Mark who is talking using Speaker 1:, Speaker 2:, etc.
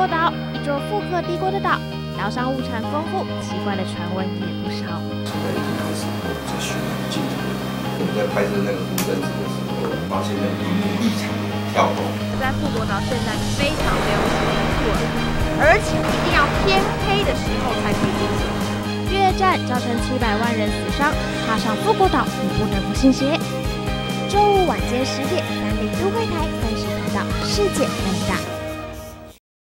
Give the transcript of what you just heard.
Speaker 1: 岛，一座复刻帝国的岛，岛上物产丰富，奇怪的传闻也不少。
Speaker 2: 现在已经开始有在寻找镜头。我们在拍摄那个无人机的时候，发现那个荧幕异常跳动。
Speaker 1: 在富国岛现在非常流行的兔耳，而且一定要天黑的时候才可以进行。越战造成700万人死伤，踏上富国岛你不能不信邪。周五晚间10点，30都会台30频道世界最大。